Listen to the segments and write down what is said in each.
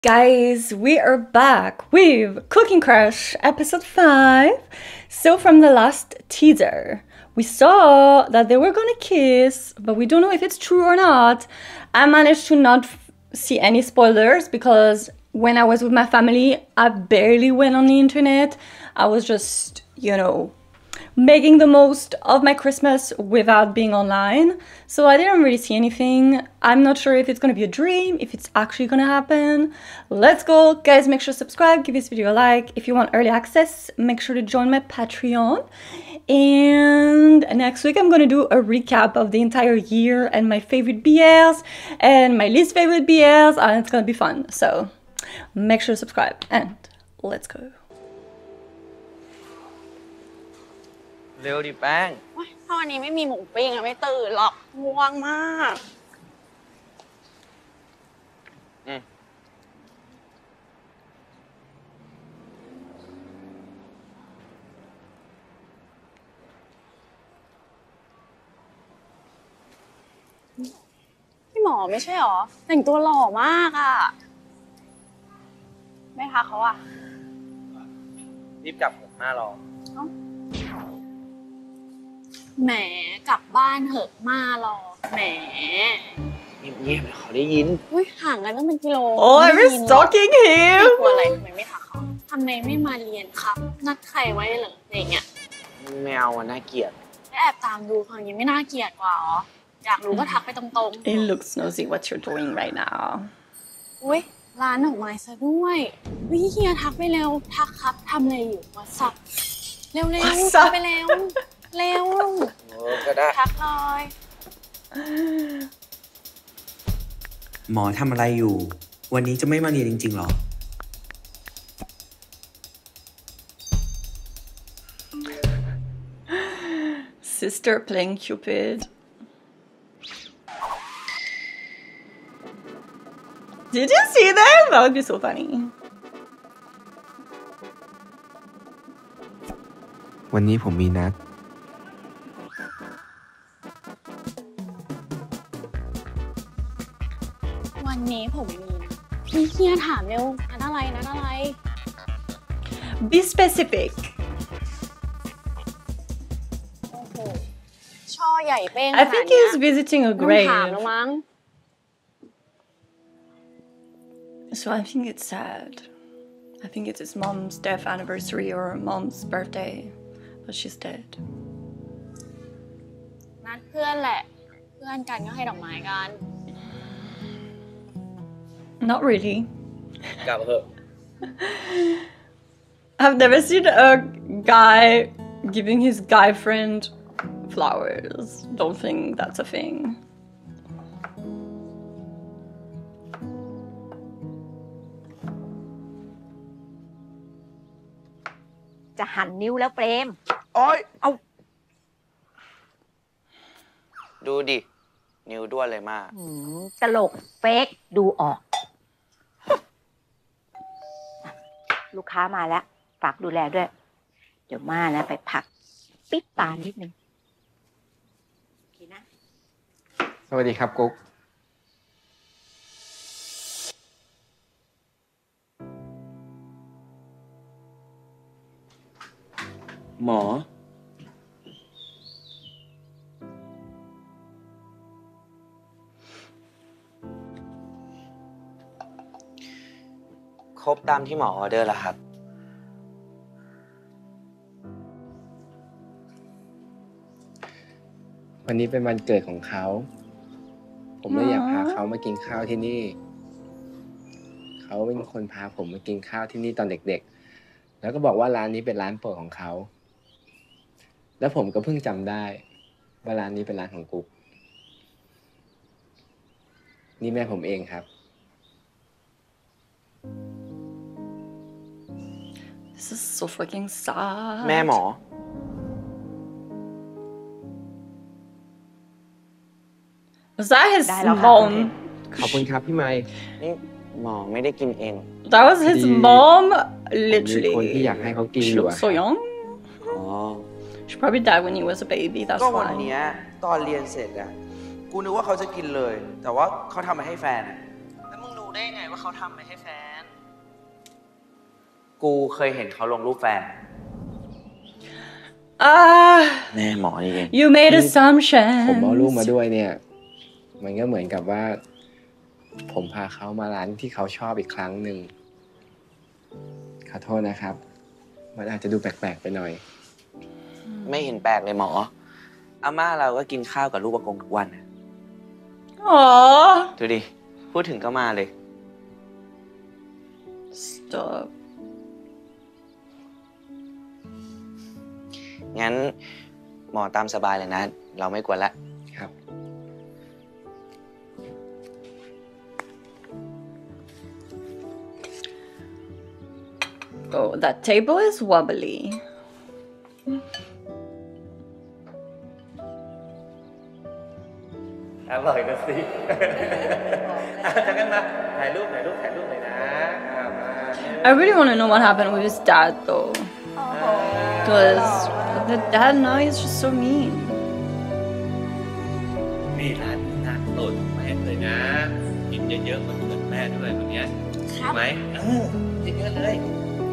Guys, we are back with Cooking Crush episode 5. So, from the last teaser, we saw that they were gonna kiss, but we don't know if it's true or not. I managed to not see any spoilers because when I was with my family, I barely went on the internet. I was just, making the most of my Christmas without being online. So I didn't really see anything. I'm not sure if it's gonna be a dream, if it's actually gonna happen. Let's go. Guys, make sure to subscribe, give this video a like. If you want early access, make sure to join my Patreon. And next week I'm gonna do a recap of the entire year and my favorite BLs and my least favorite BLs, and it's gonna be fun. So make sure to subscribe and let's go. เร็วดิแป้งถ้าวันนี้ไม่มีหมูปิ้งอะไม่ตื่นหรอกง่วงมากพี่หมอไม่ใช่หรอแต่งตัวหล่อมากอะไม่ทักเขาอะรีบกลับหน้ารอแหมกลับบ้านเหอะมารอแหมเงียบๆเดี๋ยวเขาได้ยินอุ้ยห่างกันตั้งเป็นกิโล Oh, I'm stalking him กลัวอะไรทำไมไม่ทักเขาทำไมไม่มาเรียนครับนัดใครไว้เหรออย่างเงี้ยไม่เอาน่าเกลียดแอบตามดูเขาอย่างนี้ไม่น่าเกลียดกว่าหรออยากรู้ก็ทักไปตรงๆ It looks nosy what you're doing right now อุ้ยร้านดอกไม้ซะด้วยวิเฮียทักไปเร็วทักครับทำอะไรอยู่วอทซับเร็วๆทักไปเร็วเร็วก็ได้ทักหน่อยหมอทำอะไรอยู่วันนี้จะไม่มาเรียนจริงๆหรอ Sister playing Cupid. Did you see that? That would be so funny. วันนี้ผมมีนัดวันนี้ผมมีเฮียถามเร็วนัดอะไร Be specific. โอ้โหช่อใหญ่เป้ง I think he's visiting a grave. ถามแล้วมั้ง So I think it's sad. I think it's his mom's death anniversary or mom's birthday, but she's dead. นัดเพื่อนแหละเพื่อนกันก็ให้ดอกไม้กัน Not really. กลับเถอะ I've never seen a guy giving his guy friend flowers. Don't think that's a thing. จะหั่นนิ้วแล้วเปรมโอ๊ยเอาดูดินิ้วด้วนเลยมากตลกเฟกดูออกลูกค้ามาแล้วฝากดูแลด้วยเดี๋ยวมานะไปพักปิดตานิดนึงโอเคนะสวัสดีครับกุ๊กหมอครบตามที่หมอออเดอร์แล้วครับวันนี้เป็นวันเกิดของเขาผมเลยอยากพาเขามากินข้าวที่นี่เขาเป็นคนพาผมมากินข้าวที่นี่ตอนเด็กๆแล้วก็บอกว่าร้านนี้เป็นร้านโปรดของเขาแล้วผมก็เพิ่งจำได้ว่าร้านนี้เป็นร้านของกุ๊กนี่แม่ผมเองครับ This is so fucking sad. แม่หมอ Was that his mom? ขอบคุณครับพี่ไมค์นี่หมอไม่ได้กินเอง That was his mom? มีคนที่อยากให้เขากิน She อยู่ looks so young. อ๋อ She probably died when he was a baby. That's ก็วัน why. นี้ตอนเรียนเสร็จอะกูนึกว่าเขาจะกินเลยแต่ว่าเขาทำมาให้แฟนแล้วมึงดูรู้ได้ไงว่าเขาทำไม่ให้แฟนกูเคยเห็นเขาลงรูปแฟนแม่หมอนี่เอง You made assumptions ผมเอาลูกมาด้วยเนี่ย มันก็เหมือนกับว่าผมพาเขามาร้านที่เขาชอบอีกครั้งหนึ่งขอโทษนะครับมันอาจจะดูแปลกๆไปหน่อยไม่เห็นแปลกเลยหมออาม่าเราก็กินข้าวกับลูกประกงทุกวันอ๋อดูดิพูดถึงก็มาเลย Stop งั้นหมอตามสบายเลยนะเราไม่กวนละครับ Oh, that table is wobbly. อร่อยนะสิจะกันมาถ่ายรูปหน่อยนะ I really want to know what happened with his dad, though. Because the dad now is just so mean. นี่ร้านน่าโตดแม่เลยนะกินเยอะๆมันเกิดแม่ด้วยแบบนี้ใช่ไหมเยอะๆเลย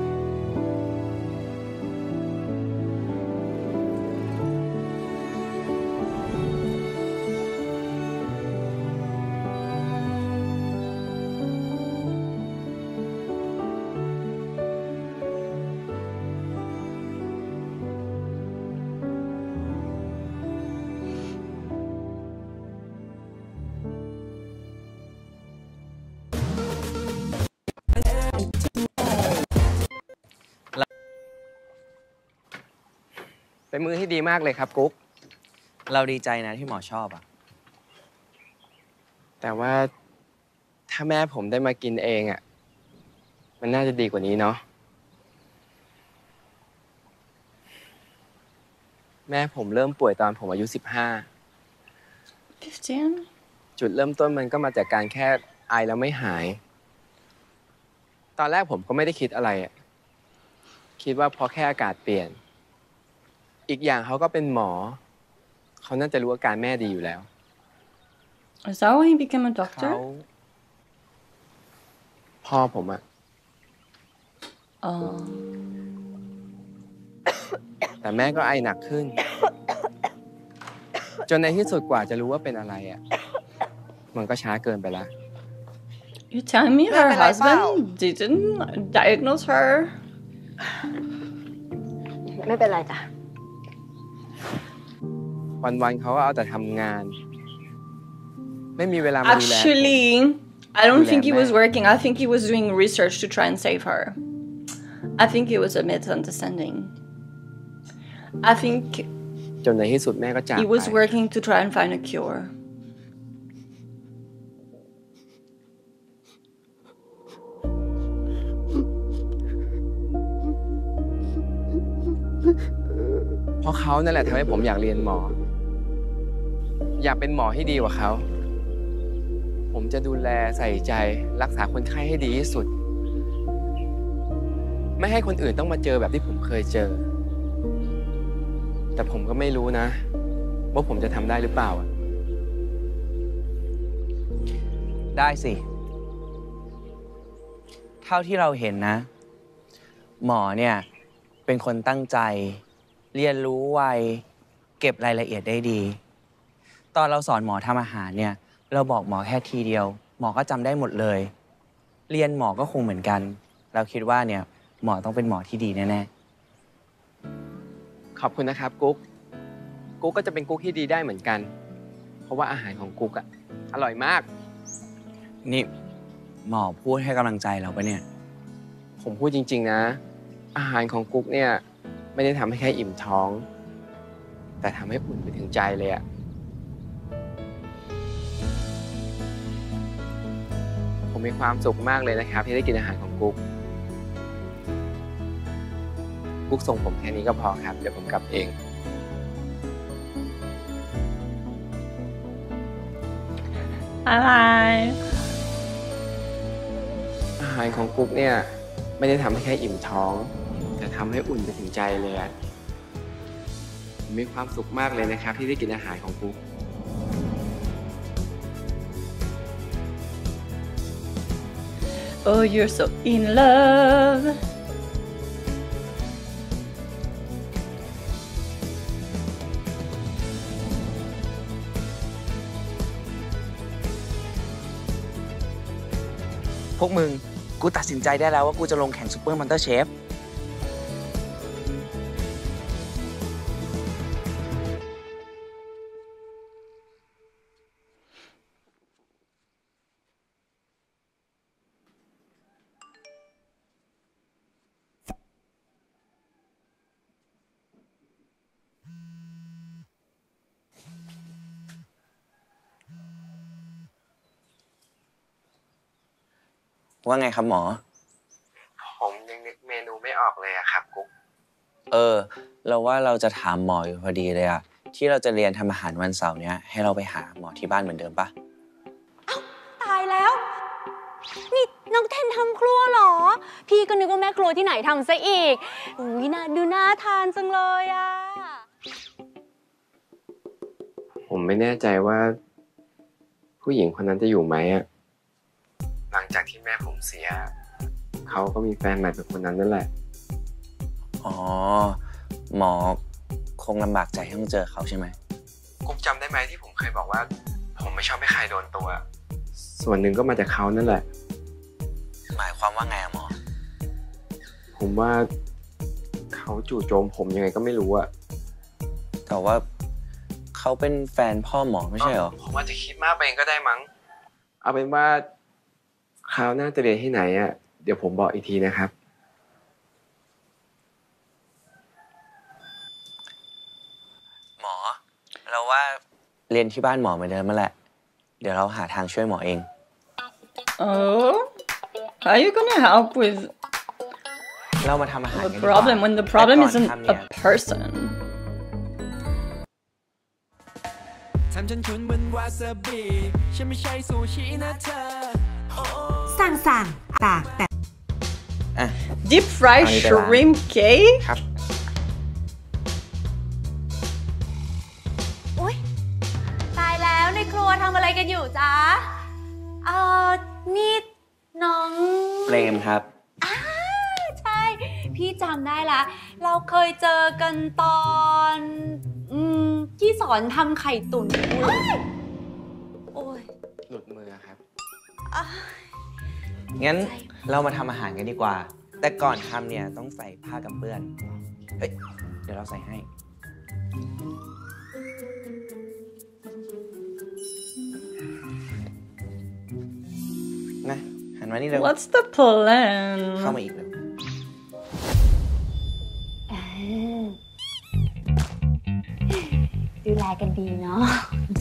เป็นมือที่ดีมากเลยครับกุ๊กเราดีใจนะที่หมอชอบอ่ะแต่ว่าถ้าแม่ผมได้มากินเองอ่ะมันน่าจะดีกว่านี้เนาะแม่ผมเริ่มป่วยตอนผมอายุ15 จุดเริ่มต้นมันก็มาจากการแค่ไอแล้วไม่หายตอนแรกผมก็ไม่ได้คิดอะไรอ่ะคิดว่าพอแค่อากาศเปลี่ยนอีกอย่างเขาก็เป็นหมอเขาน่าจะรู้อาการแม่ดีอยู่แล้ว Is that why he became a doctor? พ่อผมอะแต่แม่ก็ไอหนักขึ้นจนในที่สุดกว่าจะรู้ว่าเป็นอะไรอะมันก็ช้าเกินไปแล้ว You tell me her husband didn't diagnose her? ไม่เป็นไรจ้ะวันๆเขาก็เอาแต่ทำงานไม่มีเวลามาดูแล Actually, I don't think he was working. I think he was doing research to try and save her. I think it was a misunderstanding. I think จนในที่สุดแม่ก็จากไป he was working to try and find a cure. เพราะเขานั่นแหละทำให้ผมอยากเรียนหมออยากเป็นหมอให้ดีกว่าเขาผมจะดูแลใส่ใจรักษาคนไข้ให้ดีที่สุดไม่ให้คนอื่นต้องมาเจอแบบที่ผมเคยเจอแต่ผมก็ไม่รู้นะว่าผมจะทำได้หรือเปล่าได้สิเท่าที่เราเห็นนะหมอเนี่ยเป็นคนตั้งใจเรียนรู้ไวเก็บรายละเอียดได้ดีตอนเราสอนหมอทำอาหารเนี่ยเราบอกหมอแค่ทีเดียวหมอก็จำได้หมดเลยเรียนหมอก็คงเหมือนกันเราคิดว่าเนี่ยหมอต้องเป็นหมอที่ดีแน่ๆขอบคุณนะครับกุ๊กก็จะเป็นกุ๊กที่ดีได้เหมือนกันเพราะว่าอาหารของกุ๊กอะอร่อยมากนี่หมอพูดให้กำลังใจเราปะเนี่ยผมพูดจริงๆนะอาหารของกุ๊กเนี่ยไม่ได้ทำให้แค่อิ่มท้องแต่ทำให้อุ่นไปถึงใจเลยอะผมมีความสุขมากเลยนะครับที่ได้กินอาหารของกุ๊กส่งผมแค่นี้ก็พอครับเดี๋ยวผมกลับเองอะไรอาหารของกุ๊กเนี่ยไม่ได้ทำให้แค่อิ่มท้องแต่ทำให้อุ่นไปถึงใจเลยผมมีความสุขมากเลยนะครับที่ได้กินอาหารของกุ๊ก Oh, you're so in love. พวกมึงกูตัดสินใจได้แล้วว่ากูจะลงแข่งซูเปอร์มอนเตอร์เชฟว่าไงครับหมอผมยังนึกเมนูไม่ออกเลยอะครับกุ๊กเราว่าเราจะถามหมออยู่พอดีเลยอะที่เราจะเรียนทำอาหารวันเสาร์เนี้ยให้เราไปหาหมอที่บ้านเหมือนเดิมปะเอ้าตายแล้วนี่น้องเทนทำครัวเหรอพี่ก็นึกว่าแม่ครัวที่ไหนทำซะอีกอุ้ยน่าทานจังเลยอะผมไม่แน่ใจว่าผู้หญิงคนนั้นจะอยู่ไหมอะหลังจากที่แม่ผมเสียเขาก็มีแฟนใหม่เป็นคนนั้นนั่นแหละอ๋อหมอคงลำบากใจที่ต้องเจอเขาใช่ไหมกุ๊กจำได้ไหมที่ผมเคยบอกว่าผมไม่ชอบให้ใครโดนตัวส่วนหนึ่งก็มาจากเขานั่นแหละหมายความว่าไงอะหมอผมว่าเขาจู่โจมผมยังไงก็ไม่รู้อะแต่ว่าเขาเป็นแฟนพ่อหมอไม่ใช่เหรอผมว่าจะคิดมากไปเองก็ได้มั้งเอาเป็นว่าคราวหน้าจะเรียนที่ไหนอะเดี๋ยวผมบอกอีกทีนะครับหมอเราว่าเรียนที่บ้านหมอเหมือนเดิมนั่นแหละเดี๋ยวเราหาทางช่วยหมอเอง Oh, how are you gonna help with เรามาทำอาหาร the problem when the problem isn't a person ทำฉันชวนเหมือนวาซาบิฉันไม่ใช่ซูชินะเธอสั่งตากแต่ Deep fried shrimp cake ครับอุ๊ยตายแล้วในครัวทำอะไรกันอยู่จ๊ะนี่น้องเปรมครับใช่พี่จำได้ละเราเคยเจอกันตอนที่สอนทำไข่ตุ๋นโอ้ยหลุดมือครับงั้นเรามาทำอาหารกันดีกว่าแต่ก่อนทำเนี่ยต้องใส่ผ้ากันเปื้อนเฮ้ยเดี๋ยวเราใส่ให้นะหันมานี่เลย What's the plan เข้ามาอีกเลยดูแลกันดีเนาะ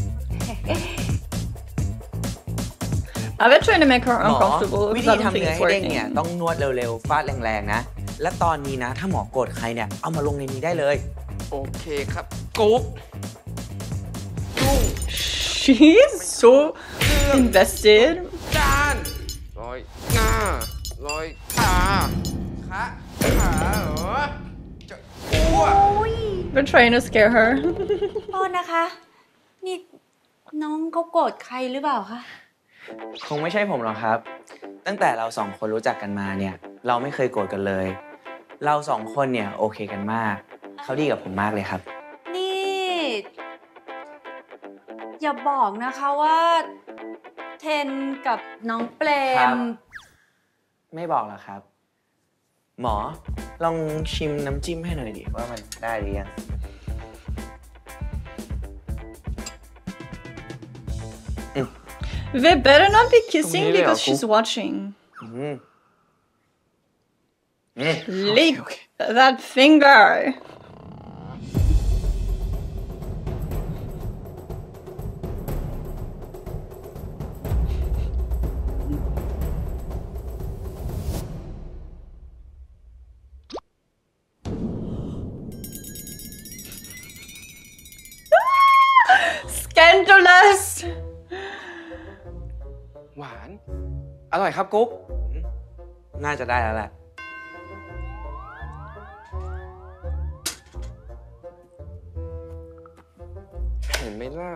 I've been trying to make her uncomfortable วิธีทำเนื้อให้เด้งเนี่ยต้องนวดเร็วๆฟาดแรงๆนะและตอนนี้นะถ้าหมอโกรธใครเนี่ยเอามาลงในนี้ได้เลยโอเคครับกุ๊ก She's so invested จานลอยหน้าลอยขาเหรอจะอ้วก Been trying to scare her โทษนะคะนี่น้องเขาโกรธใครหรือเปล่าคะคงไม่ใช่ผมหรอกครับตั้งแต่เราสองคนรู้จักกันมาเนี่ยเราไม่เคยโกรธกันเลยเราสองคนเนี่ยโอเคกันมากเขาดีกับผมมากเลยครับนี่อย่าบอกนะคะว่าเทนกับน้องเปรมไม่บอกหรอกครับหมอลองชิมน้ำจิ้มให้หน่อยดิว่ามันได้หรือยัง They better not be kissing because she's watching. Lick that finger. Scandalous. หวานอร่อยครับกุ๊กน่าจะได้แล้วแหละเห็นไหมล่ะ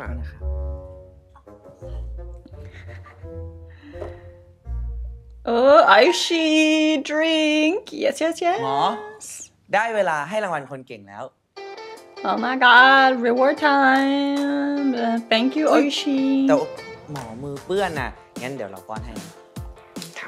Oh, Aishi, drink. Yes, yes, หมอ yes. ได้เวลาให้รางวัลคนเก่งแล้ว Oh my god, reward time. Thank you, Aishi. แต่หมอมือเปื้อนน่ะ งั้นเดี๋ยวเราป้อนให้ครับ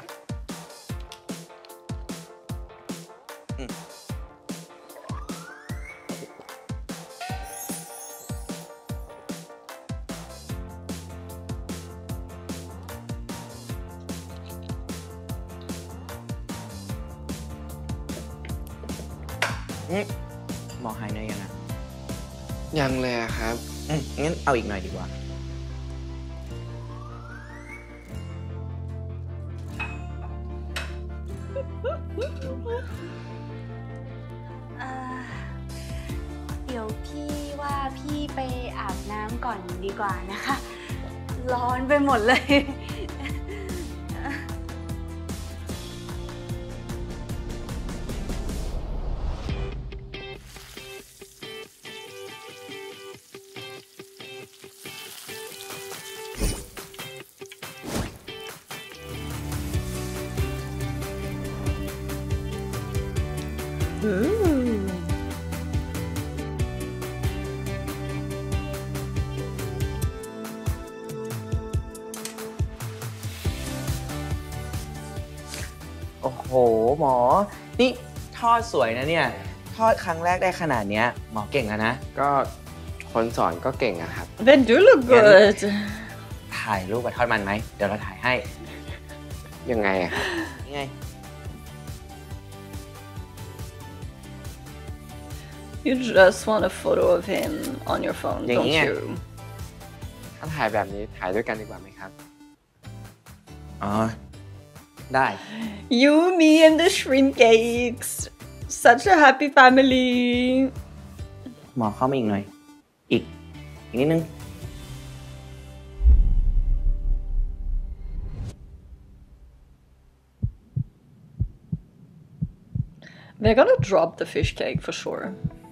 หมอหายเหนื่อยยังอ่ะยังเลยอะครับงั้นเอาอีกหน่อยดีกว่าเดี๋ยวพี่ว่าพี่ไปอาบน้ำก่อนดีกว่านะคะ ร้อนไปหมดเลย Ooh. โอ้โห หมอ นี่ทอดสวยนะเนี่ย ทอดครั้งแรกได้ขนาดเนี้ย หมอเก่งแล้วนะก็คนสอนก็เก่งอะครับ They do look good. ถ่ายรูปกับทอดมันไหม เดี๋ยวเราถ่ายให้ยังไงอะครับนี่ไง You just want a photo of him on your phone, don't Yeah. you? ถ้าถ่ายแบบนี้ถ่ายด้วยกันดีกว่าไหมครับอ๋อ ได้ You, me, and the shrimp cakes. Such a happy family. หมอเข้ามาอีกหน่อย อีกนิดนึง They're gonna drop the fish cake for sure.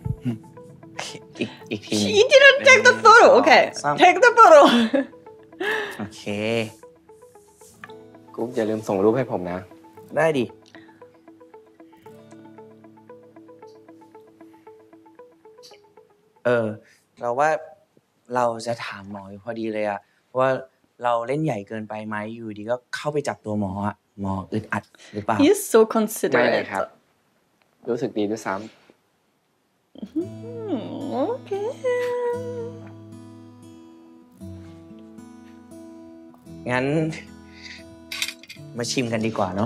อีกทีหนึง She didn't take the photo. Okay, Some- take the photo. โอเคกุ๊กอย่าลืมส่งรูปให้ผมนะได้ดิ เราว่าเราจะถามหมออยู่พอดีเลยอะว่าเราเล่นใหญ่เกินไปไหมอยู่ดีก็เข้าไปจับตัวหมออะหมออึดอัดหรือเปล่า He's so ไม่เลย considerate. ครับ รู้สึกดีด้วยซ้ Okay. งั้น มาชิมกันดีกว่าเนาะ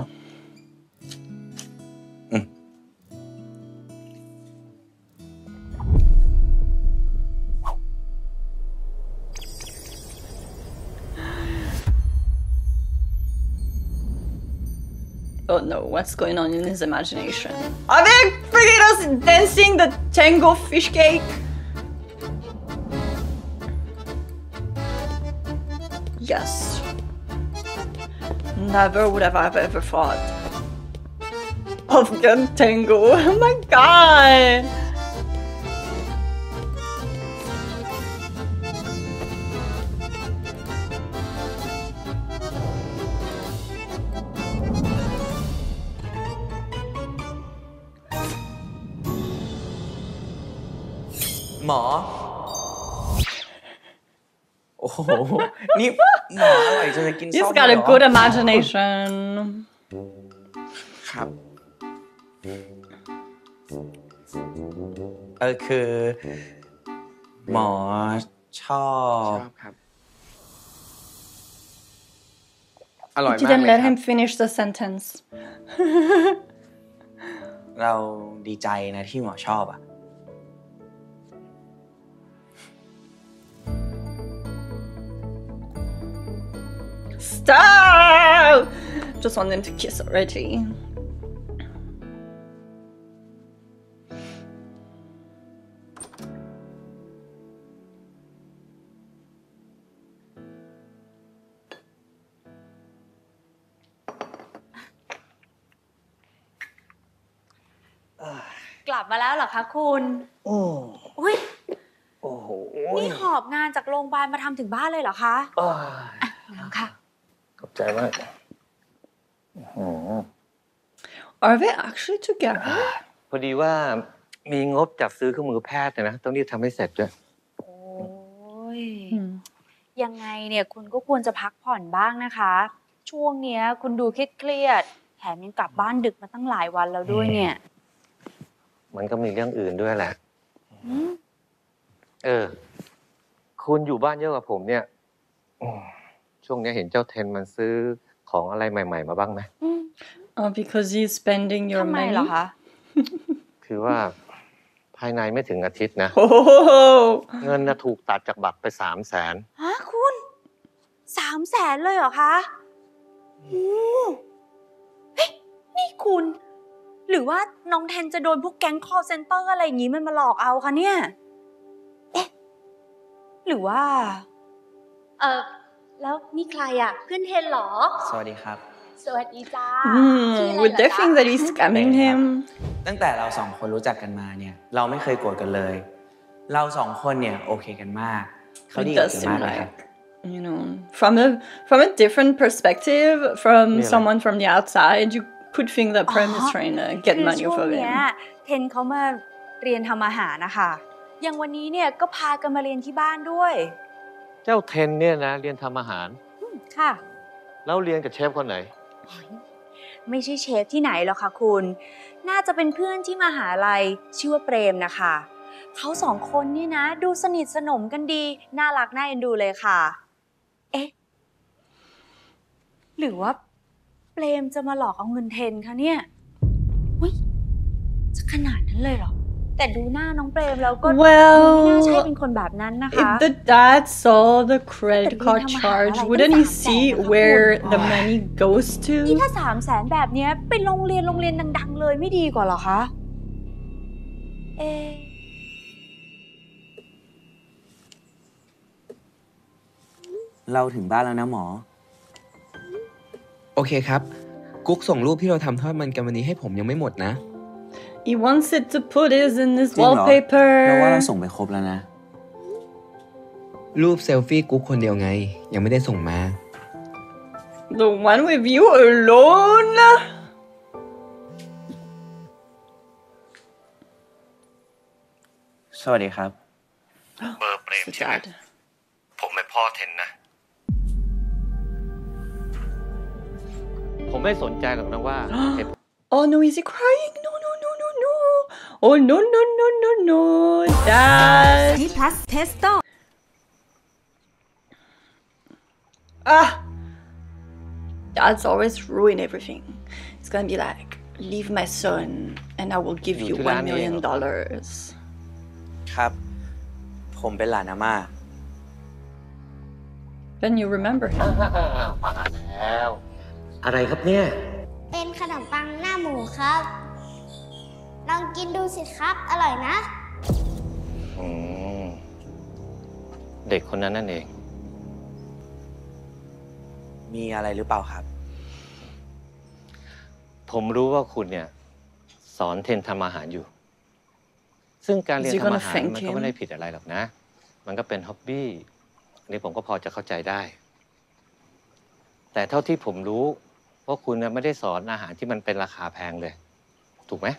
Oh no, what's going on in his imagination? Are they freaking us dancing the tango fish cake? Yes. Never would have I ever thought of gun tango. Oh my god! หมอ โอ้โห นี่หมออร่อยจนจะกิน He's ส้ม got เล a ยเหรอ good imagination. ำครับคือ หมอชอชบอบครับ อร่อย You มาก didn't เลย let ครับ him finish the sentence. เราดีใจนะที่หมอชอบอ่ะ Stop! Just want them to kiss already. Ah. กลับมาแล้วเหรอคะคุณโอ้อุ้ยโอ้โหนี่หอบงานจากโรงพยาบาลมาทำถึงบ้านเลยเหรอคะอ้าน้ำค่ะขอบใจมาก Are they actually together? พอดีว่ามีงบจัดซื้อเครื่องมือแพทย์นะต้องรีบทำให้เสร็จด้วยโอ้ย ยังไงเนี่ยคุณก็ควรจะพักผ่อนบ้างนะคะ ช่วงเนี้ยคุณดูเครียดๆแถมยังกลับบ้านดึกมาตั้งหลายวันแล้วด้วยเนี่ยมันก็มีเรื่องอื่นด้วยแหละคุณอยู่บ้านเยอะกว่าผมเนี่ยช่วงนี้เห็นเจ้าเทนมันซื้อของอะไรใหม่ๆมาบ้างไหม Because he's spending your ทำไม money. เหรอคะคือว่าภายในไม่ถึงอาทิตย์นะ Oh. เงินถูกตัดจากบัตรไป300,000 ฮะคุณ300,000เลยเหรอคะโอ้เฮ้ยนี่คุณ หรือว่าน้องเทนจะโดนพวกแก๊ง call center อะไรอย่างงี้มันมาหลอกเอาคะเนี่ย เอ๊ะ หรือว่า แล้วนี่ใครอ่ะเพื่อนเทนเหรอสวัสดีครับสวัสดีจ้าชื่ออะไร Would เหรอ they จ๊ะ think that he's scamming him? ตั้งแต่เราสองคนรู้จักกันมาเนี่ย เราไม่เคยโกรธกันเลย เราสองคนเนี่ยโอเคกันมาก เขาดี It กับ does กัน seem มากเลยครับ like, you know, from a different perspective, from someone from the outside, you could think that Prem is trying to get คือ money ช่ว off ง of เนี้ย him. เทนเขามาเรียนทำอาหารนะคะอย่างวันนี้เนี่ยก็พากันมาเรียนที่บ้านด้วยเจ้าเทนเนี่ยนะเรียนทำอาหารค่ะแล้วเรียนกับเชฟคนไหนไม่ใช่เชฟที่ไหนหรอกค่ะคุณ น่าจะเป็นเพื่อนที่มหาลัยชื่อว่าเปรมนะคะเขาสองคนนี่นะ ดูสนิทสนมกันดีน่ารักน่าเอ็นดูเลยค่ะ เอ๊ะ หรือว่าเปรมจะมาหลอกเอาเงินเทนคะเนี่ยอุ๊ยจะขนาดนั้นเลยเหรอ แต่ดูหน้าน้องเปรมแล้วก็ไม่น่าใช่เป็นคนแบบนั้นนะคะ If the dad saw the credit card charge, wouldn't he see where the money goes นี่ to? ถ้า300,000แบบเนี้ยไปโรงเรียนดังๆเลยไม่ดีกว่าเหรอคะ เอ๊ะเราถึงบ้านแล้วนะหมอโอเคครับ กุ๊กส่งรูปที่เราทำทอดมันกันวันนี้ให้ผมยังไม่หมดนะ He wants it to put it in his จริงเหรอ เราว่าเรา wallpaper. ส่งไปครบแล้วนะรูปเซลฟี่กุ๊กคนเดียวไง ยังไม่ได้ส่งมา The one with you alone? สวัสดีครับเบอร์เปรม The ใช่ไหม dad. ผมเป็นพ่อเทนนะ ผมไม่สนใจหรอกนะว่าเหตุ Oh no, is he crying? No, no, no, no, no. Oh no, no, no, no, no. Dad. นี่ plus testo Ah. Dad's always ruin everything. It's gonna be like, leave my son and I will give you $1 million. ครับ ผมเป็นหลานอาม่า Then you remember him. มาแล้ว อะไรครับเนี่ยเป็นขนมปังหน้าหมูครับ ลองกินดูสิครับ อร่อยนะเด็กคนนั้นนั่นเองมีอะไรหรือเปล่าครับผมรู้ว่าคุณเนี่ย สอนเทนทำอาหารอยู่ ซึ่งการเรียน Is he ทำ gonna อาหาร thank มันก็ him? ไม่ได้ผิดอะไรหรอกนะ มันก็เป็นฮ็อบบี้อันนี้ผมก็พอจะเข้าใจได้ แต่เท่าที่ผมรู้ว่าคุณไม่ได้สอนอาหารที่มันเป็นราคาแพงเลย ถูกไหม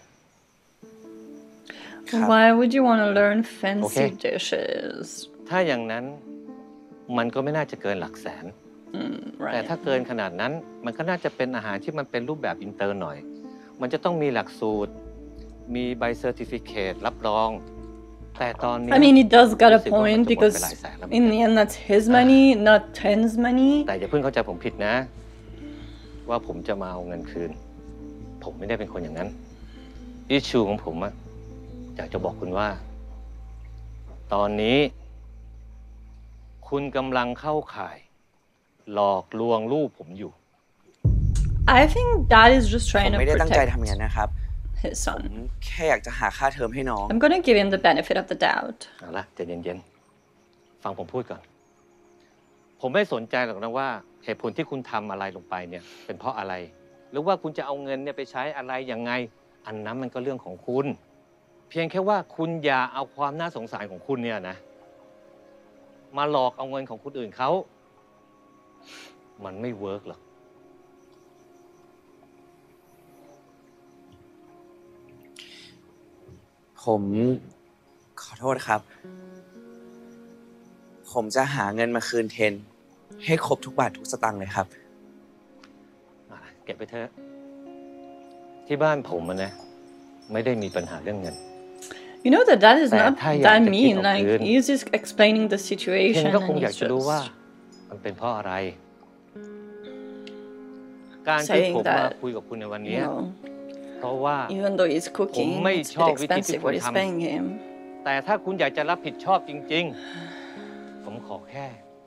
Why would you want to learn fancy Okay. dishes? ถ้าอย่างนั้นมันก็ไม่น่าจะเกินหลักแสน แต่ Right. ถ้าเกินขนาดนั้นมันก็น่าจะเป็นอาหารที่มันเป็นรูปแบบอินเตอร์หน่อย มันจะต้องมีหลักสูตร มีใบเซอร์ติฟิเคตรับรอง แต่ตอนนี้ I mean, he does got a รู้สึกว่ามัน point จะหมด because ไปหลายแสนแล้วเหมือน in กัน the end, that's his money, not Ten's money. แต่อย่าเพิ่งเข้าใจผมผิดนะ ว่าผมจะมาเอาเงินคืน ผมไม่ได้เป็นคนอย่างนั้นอิชชูของผมอะอยากจะบอกคุณว่า ตอนนี้ คุณกำลังเข้าข่าย หลอกลวงลูกผมอยู่ I think Dad is just ผม trying to ไม่ได้ตั้งใจ protect ทำอย่างนั้นนะครับ his ผม son. แค่อยากจะหาค่าเทอมให้น้อง I'm gonna give him the benefit of the doubt. เอาละใจเย็นๆ ฟังผมพูดก่อน ผมไม่สนใจหรอกนะว่าเหตุผลที่คุณทำอะไรลงไปเนี่ย เป็นเพราะอะไร หรือว่าคุณจะเอาเงินเนี่ยไปใช้อะไรยังไง อันนั้นมันก็เรื่องของคุณ เพียงแค่ว่าคุณอย่าเอาความน่าสงสารของคุณเนี่ยนะ มาหลอกเอาเงินของคนอื่นเขา มันไม่เวิร์กหรอกผมขอโทษครับ ผมจะหาเงินมาคืนเทนให้ครบทุกบาททุกสตางค์เลยครับเก็บไปเถอะที่บ้านผมนะไม่ได้มีปัญหาเรื่องเงิน You know that is not that mean. Like he's just explaining the เทน situation ก็คง and อยาก he's จะรู้ว่า just มันเป็นเพราะอะไร การที่ saying ผมมา that คุยกับคุณในวัน you นี้ know เพราะว่า even though he's cooking, ไม่ it's ชอบ bit วิธีที่ expensive คุณ what he's ทำ paying him. แต่ถ้าคุณอยากจะรับผิดชอบจริงๆ ผมขอแค่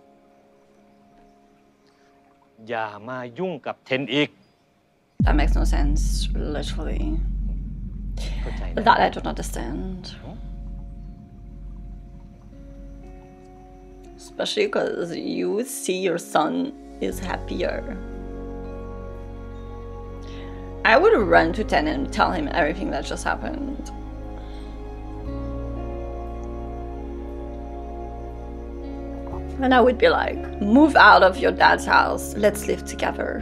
อย่ามายุ่งกับเทนอีก That makes no sense, literally. เข้าใจไหม That I don't understand. Especially because you see your son is happier. I would run to Ten and tell him everything that just happened. And I would be like, move out of your dad's house. Let's live together.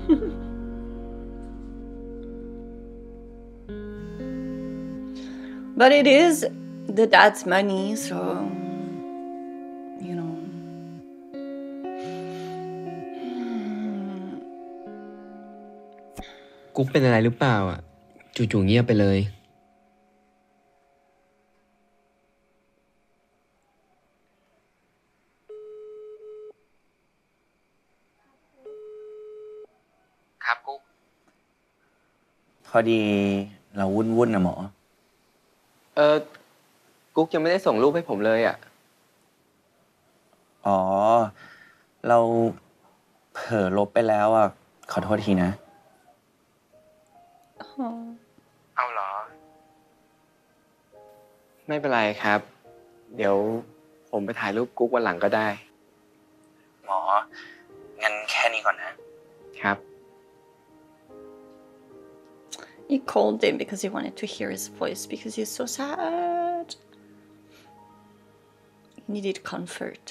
But it is the dad's money, so, you know. กุ๊กเป็นอะไรหรือเปล่าอ่ะจู่ๆเงียบไปเลยครับกุ๊กพอดีเราวุ่นๆนะหมอกุ๊กยังไม่ได้ส่งรูปให้ผมเลยอ่ะอ๋อเราเผลอลบไปแล้วอ่ะขอโทษทีนะเอาเหรอไม่เป็นไรครับเดี๋ยวผมไปถ่ายรูปกุ๊กวันหลังก็ได้หมองั้นแค่นี้ก่อนนะครับ He called him because he wanted to hear his voice because he's so sad. He needed comfort.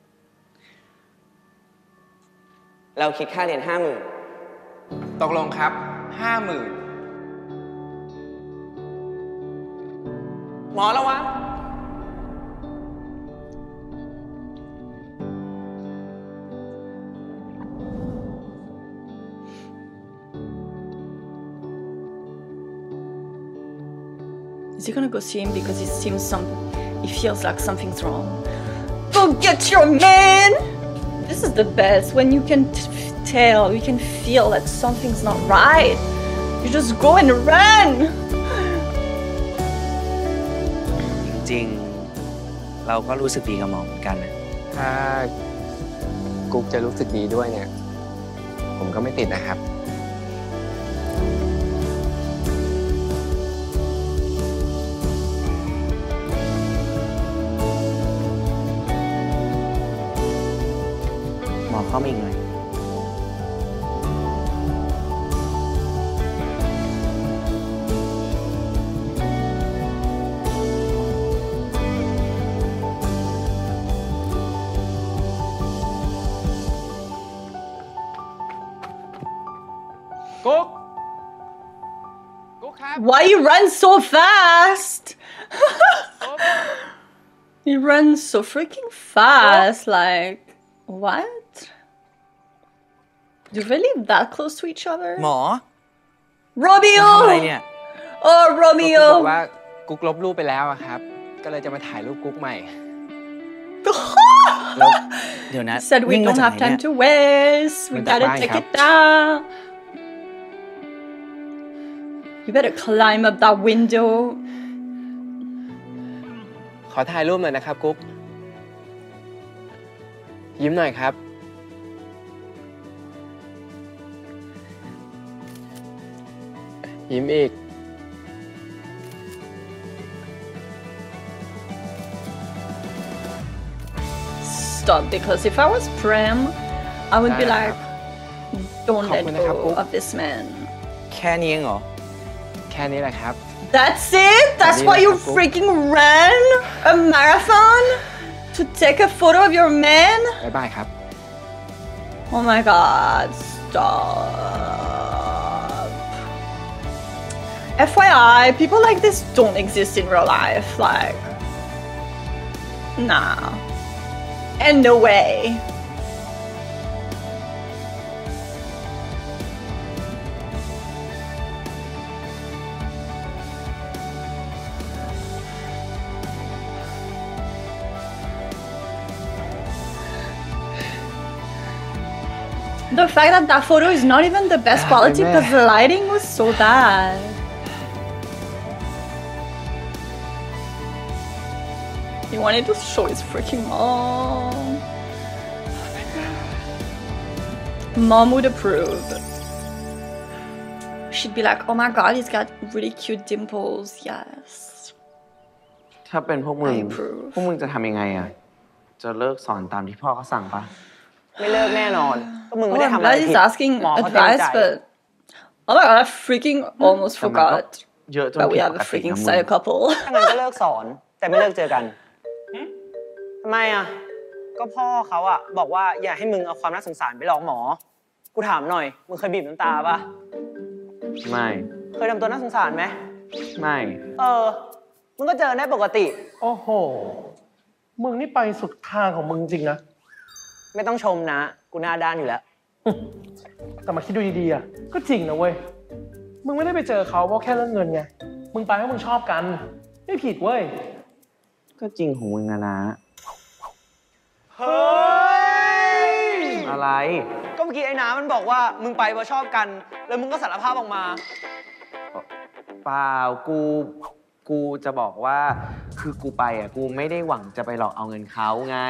เราคิดค่าเรียน 50,000 ตกลงครับ 50,000 หมอระวัง Is he gonna go see him because he feels like something's wrong? Go get your man! This is the best when you can tell, you can feel that something's not right. You just go and run! จริงๆเราก็รู้สึกดีกับหมอเหมือนกันนะถ้ากุ๊กจะรู้สึกดีด้วยเนี่ยผมก็ไม่ติดนะครับหมอเข้ามาอีกหน่อยกุ๊กครับ Why you run so fast? He runs so freaking fast, like, what? You're really that close to each other? หมอ Romeo! ทำอะไรเนี่ย Oh, กุ๊กบอก Romeo! ว่ากุ๊กลบรูปไปแล้วอะครับก็เลยจะมาถ่ายรูปกุ๊กใหม่แล้วเดี๋ยวนะ Said we วิ่งมา don't จาก have ไหน time เนี่ย to waste. We Mình gotta chạy take bay it down. You better climb up that window. ขอถ่ายรูปหน่อยนะครับกุ๊กยิ้มหน่อยครับยิ้มอีก Stop, because if I was Prem, I would be like, don't let go of this man. แค่นี้เองเหรอแค่นี้แหละครับ That's it? That's why you freaking ran a marathon? To take a photo of your man? บ๊ายบายครับ Oh my god, stop. FYI, people like this don't exist in real life. Like, nah. And no way. The fact that that photo is not even the best quality because the lighting was so bad. He wanted to show his freaking mom. Mom would approve. She'd be like, oh my god, he's got really cute dimples. Yes. ถ้าเป็นพวกมึง I approve. พวกมึงจะทำยังไงอ่ะ จะเลิกสอนตามที่พ่อเขาสั่งปะไม่เลิกแน่นอนก็มึง Oh, ไม่ได้ I'm ทำอะไร glad ผิ he's ด asking หมอเขาเต็ม advice, ใจ but oh my god, I freaking almost แต่มันก็ forgot เยอะจน that ผิ we ด have ป a กติ freaking นะมึง style couple. ถ้างั้นก็เลิกสอนแต่ไม่เลิกเจอกันทำไมอ่ะก็พ่อเขาอ่ะบอกว่าอย่าให้มึงเอาความน่าสงสารไปหลอกหมอกูถามหน่อยมึงเคยบีบน้ำตาป่ะไม่เคยทำตัวน่าสงสารไหมไม่มึงก็เจอได้ปกติโอ้โห มึงนี่ไปสุดทางของมึงจริงนะไม่ต้องชมนะกูหน้าด้านอยู่แล้วแต่มาคิดดูดีๆอ่ะ ก็จริงนะเว้ย มึงไม่ได้ไปเจอเขาเพราะแค่เรื่องเงินไง มึงไปเพราะมึงชอบกัน ไม่ผิดเว้ยก็จริงของมึงนะนะเฮ้ยอะไรก็เมื่อกี้ไอ้น้ามันบอกว่ามึงไปเพราะชอบกัน แล้วมึงก็สารภาพออกมาเปล่ากูจะบอกว่าคือกูไปอ่ะกูไม่ได้หวังจะไปหลอกเอาเงินเขาไง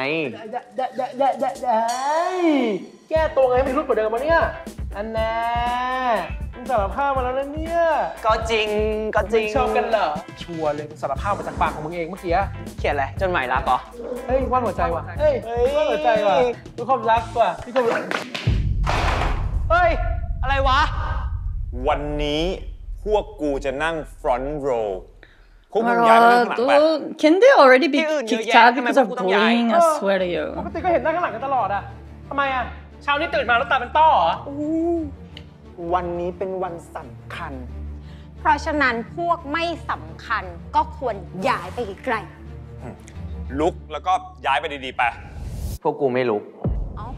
แก้ตัวไงไม่รู้กว่าเดิมวะเนี่ย อันแน่มึงสารภาพมาแล้วนะเนี่ยก็จริงก็จริงชอบกันเหรอ ชัวร์เลยมึงสารภาพมาจากปากของมึงเองเมื่อกี้เขียนอะไรจดหมายรักเหรอเฮ้ยวาดหัวใจว่ะ เฮ้ยวาดหัวใจว่ะมีความรักว่ะมีความรักเฮ้ย อะไรวะวันนี้พวกกูจะนั่ง front row พวก Oh มึ my งย้ายไปนั่งข้างหลังไป god, can they already be ที่อื่นเยอะ kicked แยะ out ทำไม because of พวกกูต้องย้าย bullying? I swear to you. ปกติก็เห็นหน้าข้างหลังกันตลอดอะทำไมอะเช้านี้ตื่นมาแล้วตาเป็นต้อเหรอวันนี้เป็นวันสำคัญเพราะฉะนั้นพวกไม่สำคัญก็ควรย้ายไปไกลลุกแล้วก็ย้ายไปดีๆไปพวกกูไม่ลุกๆเอ้า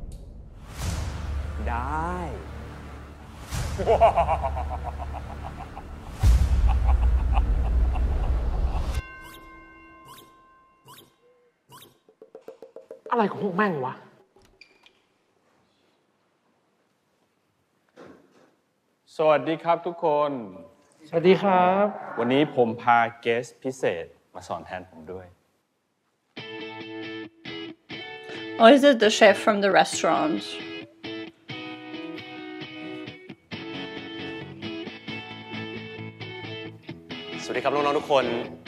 ได้อะไรของพวกแม่งวะสวัสดีครับทุกคนสวัสดีครับวันนี้ผมพาเกสพิเศษมาสอนแทนผมด้วย Or is it the chef from the restaurant? สวัสดีครับน้องๆทุกคน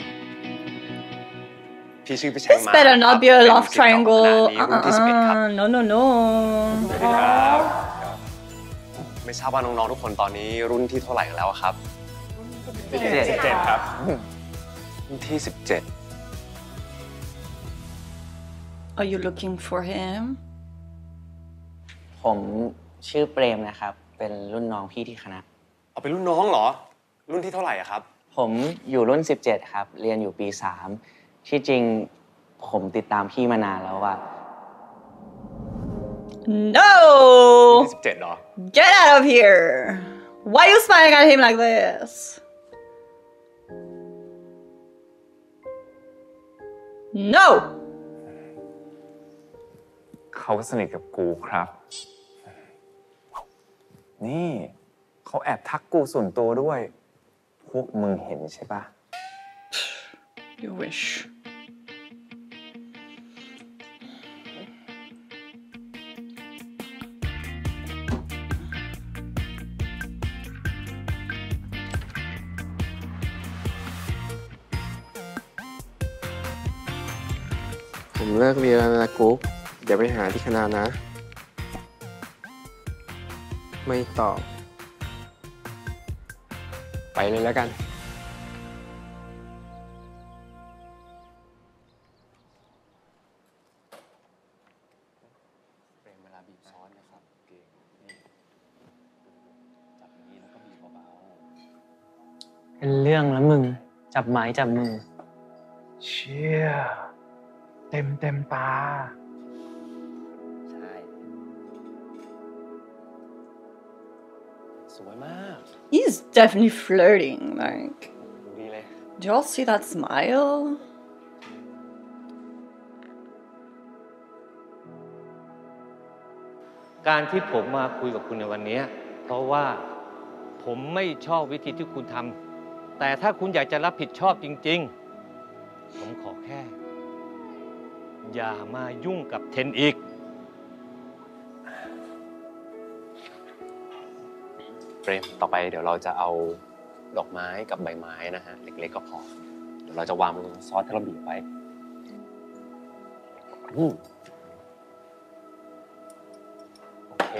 พี่ชื่อพี่แชง This มา better not be a เป็น love ศิษย์เก่าของคณะ triangle. นี้รุ่นที่11ครับ No, no, no. สวัสดีครับ ไม่ทราบว่าน้องๆทุกคนตอนนี้รุ่นที่เท่าไหร่กันแล้วอะครับ 17 ครับรุ่นที่ Are you looking for him? ผมชื่อเปรมนะครับ เป็นรุ่นน้องพี่ที่คณะ 17เอาเป็นรุ่นน้องเหรอ รุ่นที่เท่าไหร่อะครับผมอยู่รุ่น 17 ครับ เรียนอยู่ปี 3 ที่จริงผมติดตามพี่มานานแล้วว่า No! รุ่นที่17เหรอ Get out of here! Why are you smiling at him like this? No! เขาสนิทกับกูครับ นี่เขาแอบทักกูส่วนตัวด้วย พวกมึงเห็นใช่ปะ You wish. ผมเลิกเรียนแล้วนะกุ๊กเดี๋ยวไปหาที่คณะนะ ไม่ตอบ ไปเลยแล้วกันเวลาบีบซ้อนนะครับเก่งนี่จับอย่างนี้แล้วก็บีบเบาเป็นเรื่องแล้วมึง จับไม้จับมือเชี่ยเต็มตาใช่ สวยมาก He's definitely flirting. Like, ดีเลย do y'all see that smile? การที่ผมมาคุยกับคุณในวันนี้เพราะว่าผมไม่ชอบวิธีที่คุณทำแต่ถ้าคุณอยากจะรับผิดชอบจริงๆผมขอแค่ อย่ามายุ่งกับเทนอีกเฟรมต่อไปเดี๋ยวเราจะเอาดอกไม้กับใบไม้นะฮะ เล็กๆก็พอ เดี๋ยวเราจะวางบนซอสที่เราบีบไว้โอเค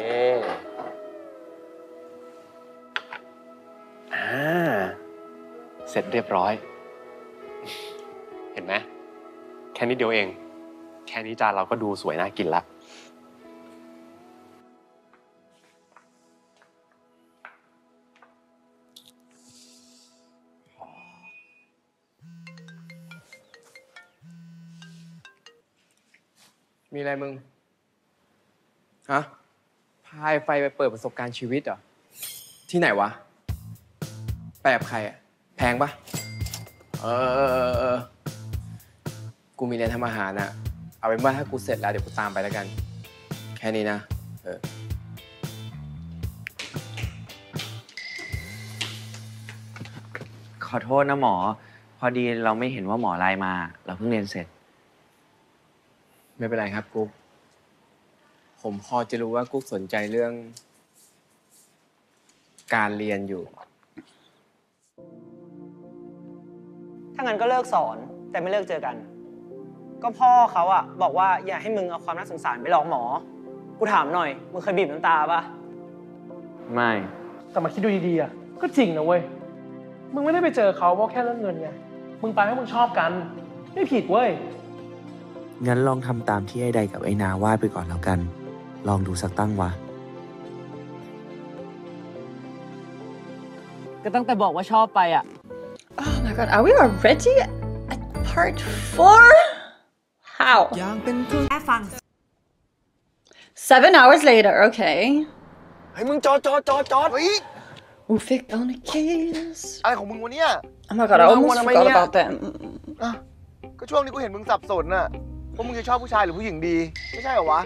เสร็จเรียบร้อย เห็นไหมแค่นี้เดียวเอง แค่นี้จานเราก็ดูสวยน่ากินละมีอะไรมึง ฮะ พายไฟไปเปิดประสบการณ์ชีวิตเหรอ ที่ไหนวะ ไปกับใครอะแพงปะกูมีเรียนทำอาหารอะเอาเป็นว่าถ้ากูเสร็จแล้วเดี๋ยวกูตามไปแล้วกัน แค่นี้นะขอโทษนะหมอ พอดีเราไม่เห็นว่าหมอไลน์มา เราเพิ่งเรียนเสร็จไม่เป็นไรครับกุ๊ก ผมพอจะรู้ว่ากุ๊กสนใจเรื่อง การเรียนอยู่ถ้างั้นก็เลิกสอนแต่ไม่เลิกเจอกัน ก็พ่อเขาอะบอกว่าอย่าให้มึงเอาความน่าสงสารไปหลอกหมอ กูถามหน่อย มึงเคยบีบน้ำตาปะไม่แต่มาคิดดูดีๆอ่ะก็จริงนะเว้ย มึงไม่ได้ไปเจอเขาเพราะแค่เรื่องเงินไง มึงไปให้มึงชอบกัน ไม่ผิดเว้ยงั้นลองทำตามที่ไอ้ใดกับไอ้นาวาดไปก่อนแล้วกัน ลองดูสักตั้งวะก็ตั้งแต่บอกว่าชอบไปอะ Oh my god, are we already at part 4? How? แค่ฟัง 7 hours later, okay. เฮ้ยมึงจอดเฮ้ย We faked on a kiss. อะไรของมึงวะเนี่ย Oh my god, I almost forgot about them. อ่ะก็ช่วงนี้กูเห็นมึงสับสนน่ะว่ามึงจะชอบผู้ชายหรือผู้หญิงดี ไม่ใช่เหรอวะ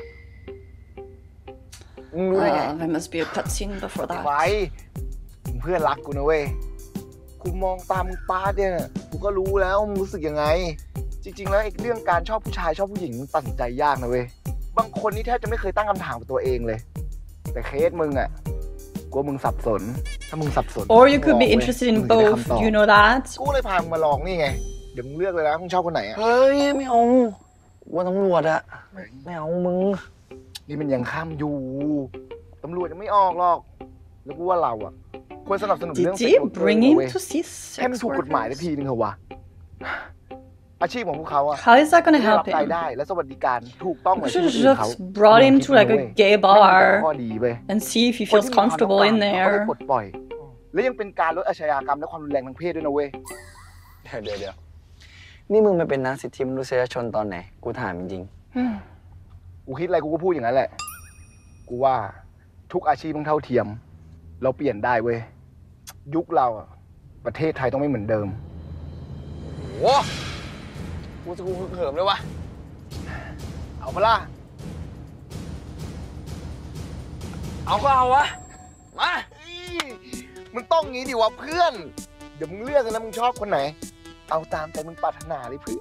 มึงรู้ได้ไง There must be a cutscene before that. ไว้มึงเพื่อนรักกูนะเว้ย กูมองตามมึงป้าเนี่ยกูก็รู้แล้วมึงรู้สึกยังไง จริงๆแล้วไอ้เรื่องการชอบผู้ชายชอบผู้หญิงมันตัดสินใจยากนะเว้ย บางคนนี่แทบจะไม่เคยตั้งคำถามกับตัวเองเลย แต่เคสมึงอ่ะกูว่ามึงสับสน ถ้ามึงสับสน Or you could be interested in both. You know that? กูเลยพามึงมาลองนี่ไง เดี๋ยวมึงเลือกเลยนะมึงชอบคนไหนอ่ะเฮ้ยไม่เอาว่าตำรวจอะไม่เอามึงนี่มันยังข้ามอยู่ ตำรวจยังไม่ออกหรอก แล้วกูว่าเราอ่ะควรสนับสนุนเรื่อง Did he bring him to see ให้มัน sex ถูกกฎหมาย workers? ได้ทีนึงเถอะวะ อาชีพของพวกเขาอะ How is that gonna ได้ help รับราย him? ได้และสวัสดิการถูกต้องเหมื We อนที่ should คนอื่นเขา just brought him to like a gay ข้อ bar ดีเว้ย and see if he คน feels ที่มีความต้อง comfortable การ in เขาได้ there. ปลดปล่อย และยังเป็นการลดอาชญากรรมและความรุนแรงทางเพศด้วยนะเว้ยเดี๋ยวนี่มึงมาเป็นนักสิทธิมนุษยชนตอนไหน กูถามจริงกูคิดอะไรกูก็พูดอย่างนั้นแหละ กูว่าทุกอาชีพต้องเท่าเทียม เราเปลี่ยนได้เว้ย ยุคเราอะประเทศไทยต้องไม่เหมือนเดิม โอ้กูจะกูฮึกเหิมเลยวะ เอาปะล่ะ เอาก็เอาวะ มามึงต้องงี้ดิวะเพื่อน เดี๋ยวมึงเลือกกันนะมึงชอบคนไหน เอาตามใจมึงปรารถนาเลยเพื่อน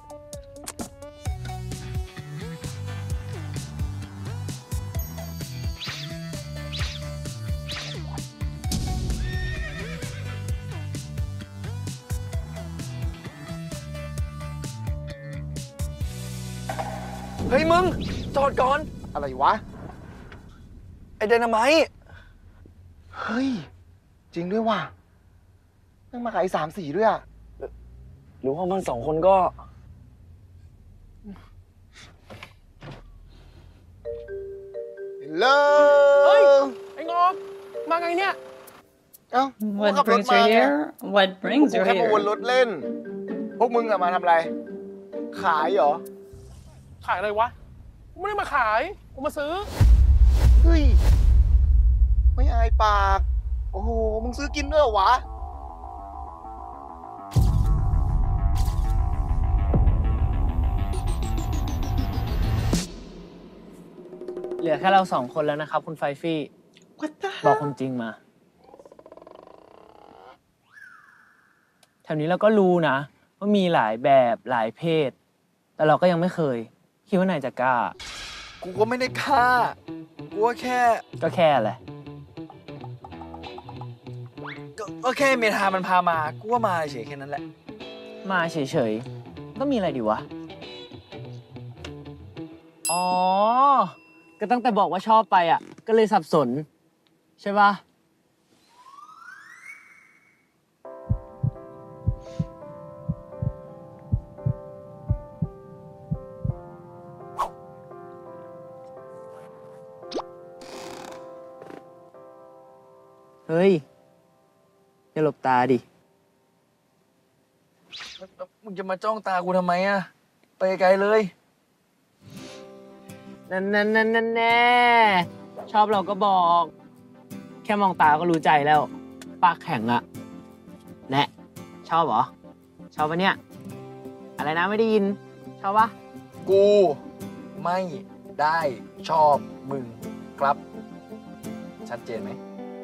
เฮ้ยมึง จอดก่อนอะไรวะไอเดนาไมต์เฮ้ย จริงด้วยว่ะนั่งมาขาย3-4ด้วยอ่ะหรือว่ามันสองคนก็เลิเฮ้ยกไอ้งอมาไงเนี่ยเอ้า What brings you here? What brings กู you แค่มาวน here? รถเล่น พวกมึงอะมาทำอะไร ขายเหรอขายอะไรวะ กูไม่ได้มาขาย กูมาซื้อเฮ้ย ไม่อายปาก โอ้โห มึงซื้อกินด้วยเหรอวะเหลือแค่เรา2 คนแล้วนะครับ คุณไฟฟี่ What the บอกค hell? วามจริงมา แถวนี้เราก็รู้นะว่ามีหลายแบบหลายเพศ แต่เราก็ยังไม่เคย คิดว่านายจะกล้ากูก็ไม่ได้ฆ่า กูก็แค่ก็แค่อะไรก็แค่เมธามันพามา กูก็มาเฉยแค่นั้นแหละมาเฉยๆ ก็มีอะไรดีวะ อ๋อ ก็ตั้งแต่บอกว่าชอบไปอ่ะ ก็เลยสับสน ใช่ปะเฮ้ย อย่าหลบตาดิมึงจะมาจ้องตากูทำไมอะไปไกลเลยนั่นแน่ชอบเราก็บอก แค่มองตาก็รู้ใจแล้ว ปากแข็งอะแน่ชอบเหรอ ชอบปะเนี่ย อะไรนะไม่ได้ยิน ชอบปะกูไม่ได้ชอบมึงครับ ชัดเจนไหม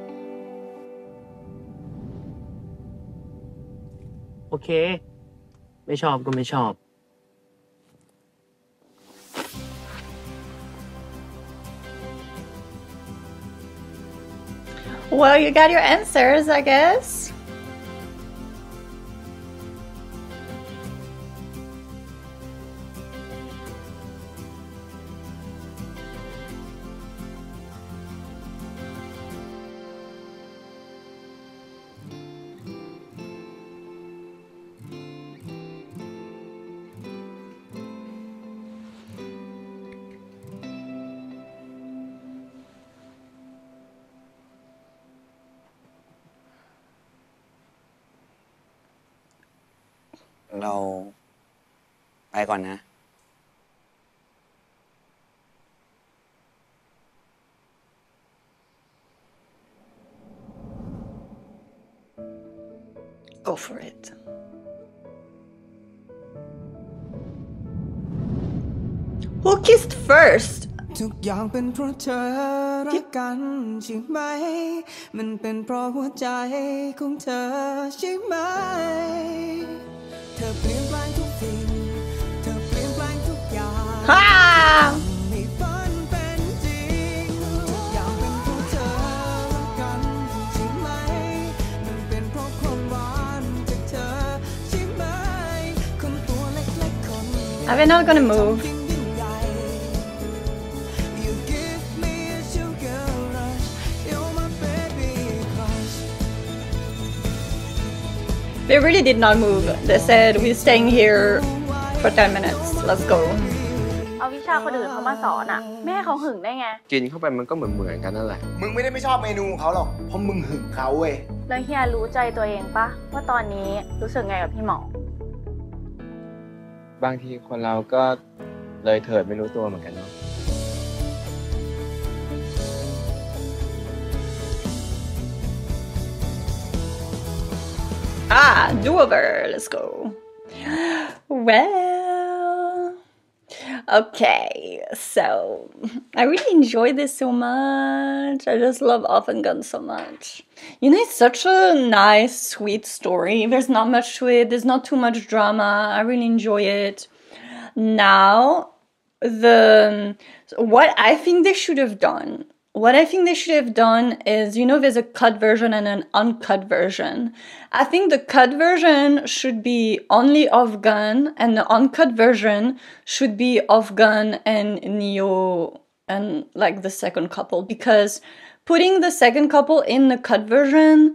โอเค ไม่ชอบก็ไม่ชอบ Well, you got your answers, I guess. เราไปก่อนนะ Go for it. Who kissed first? ทุกอย่างเป็นเพราะเธอรักกันใช่ไหม มันเป็นเพราะหัวใจของเธอใช่ไหม เธอเปลี่ยนแปลงทุกสิ่ง เธอเปลี่ยนแปลงทุกอย่าง Ha! ให้ฝันเป็นจริง ทุกอย่างเป็นเพราะเธอรักกันใช่ไหม มันเป็นเพราะความหวานจากเธอใช่ไหม คนตัวเล็กๆคน Are we not gonna move? They really did not move. They said, we're staying here for 10 minutes. Let's go. เอาวิชาคนอื่นเขามาสอนอะแม่เขาหึงได้ไงกินเข้าไปมันก็เหมือนกันนั่นแหละมึงไม่ได้ไม่ชอบเมนูของเขาหรอก เพราะมึงหึงเขาเว้ยแล้วเฮียรู้ใจตัวเองปะว่าตอนนี้รู้สึกไงกับพี่หมอบางทีคนเราก็เลยเถิดไม่รู้ตัวเหมือนกันเนาะ Ah, do-over. Let's go. Well, okay. So, I really enjoy this so much. I just love Offengun so much. You know, it's such a nice, sweet story. There's not much to it. There's not too much drama. I really enjoy it. Now, what I think they should have done. What I think they should have done is, you know, there's a cut version and an uncut version. I think the cut version should be only Afghan, and the uncut version should be Afghan and Neo and like the second couple, because putting the second couple in the cut version,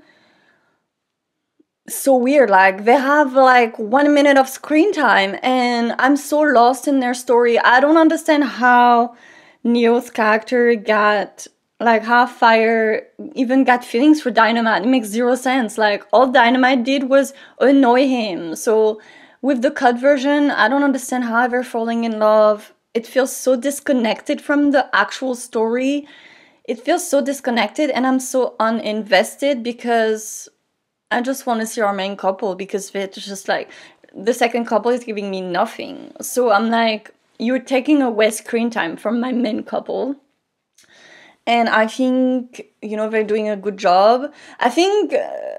so weird. Like, they have like 1 minute of screen time and I'm so lost in their story. I don't understand how Neo's character got like how Fire even got feelings for Dynamite. It makes zero sense. Like all Dynamite did was annoy him. So with the cut version, I don't understand how they're falling in love. It feels so disconnected from the actual story. It feels so disconnected, and I'm so uninvested because I just want to see our main couple, because it's just like the second couple is giving me nothing. So I'm like, you're taking away screen time from my main couple. And I think, you know, they're doing a good job. I think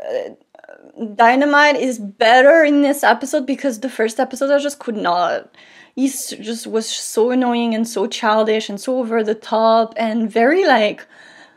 Dynamite is better in this episode because the first episode I just could not. He just was so annoying and so childish and so over the top and very like,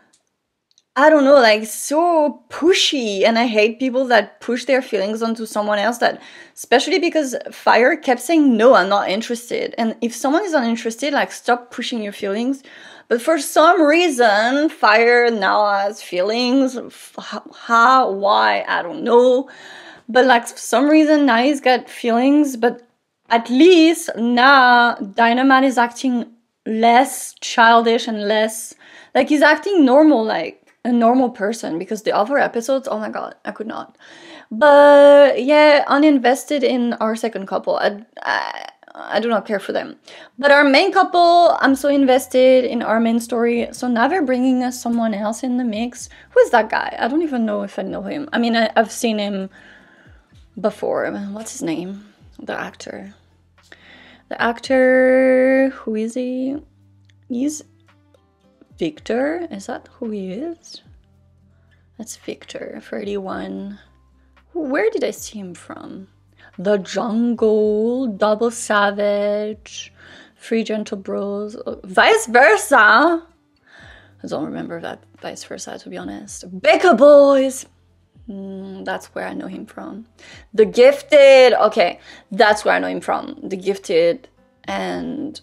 I don't know, like so pushy. And I hate people that push their feelings onto someone else, that, especially because Fire kept saying, no, I'm not interested. And if someone is uninterested, like stop pushing your feelings. But for some reason, Fire now has feelings. How, why, I don't know. But like for some reason now he's got feelings, but at least now Dynamite is acting less childish and less, like he's acting normal, like a normal person, because the other episodes, oh my god, I could not. But yeah, uninvested in our second couple. I do not care for them. But our main couple, I'm so invested in our main story. So now they're bringing us someone else in the mix. Who is that guy? I don't even know if I know him. I mean, I've seen him before. What's his name? The actor. The actor, who is he? He's Victor. Is that who he is? That's Victor, 31. Where did I see him from? The Jungle, Double Savage, Three Gentle Bros, Vice Versa. I don't remember that Vice Versa, to be honest. Baker Boys. That's where I know him from. The Gifted. Okay, that's where I know him from. The Gifted and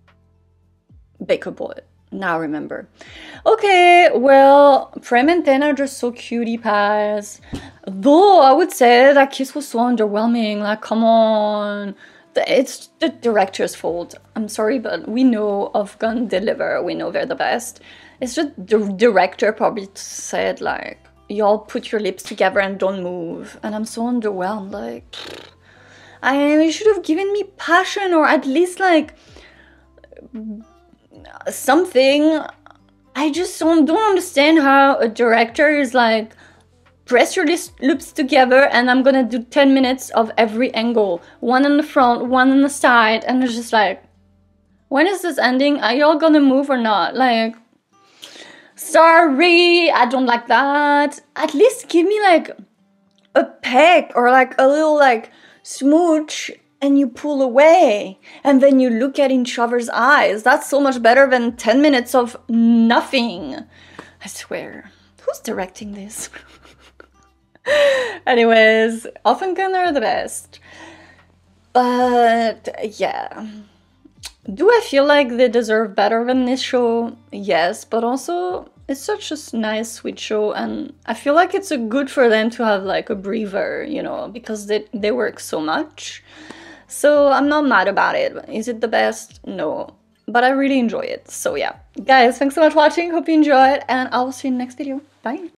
Baker Boy. Now I remember. Okay, well, Prem and Ten are just so cutie pies. Though I would say that kiss was so underwhelming. Like, come on. It's the director's fault. I'm sorry, but we know of Gun Deliver. We know they're the best. It's just the director probably said, like, y'all put your lips together and don't move. And I'm so underwhelmed. Like, you should have given me passion, or at least, like, something. I just don't understand how a director is like, press your lips together and I'm gonna do 10 minutes of every angle. One on the front, one on the side. And it's just like, when is this ending? Are y'all gonna move or not? Like, sorry, I don't like that. At least give me like a peck or like a little like smooch and you pull away and then you look at each other's eyes. That's so much better than 10 minutes of nothing. I swear. Who's directing this? Anyways, Offengun are the best. But yeah. Do I feel like they deserve better than this show? Yes, but also it's such a nice, sweet show, and I feel like it's good for them to have like a breather, you know, because they work so much. So I'm not mad about it. Is it the best? No. But I really enjoy it. So yeah. Guys, thanks so much for watching. Hope you enjoyed, and I'll see you in the next video. Bye.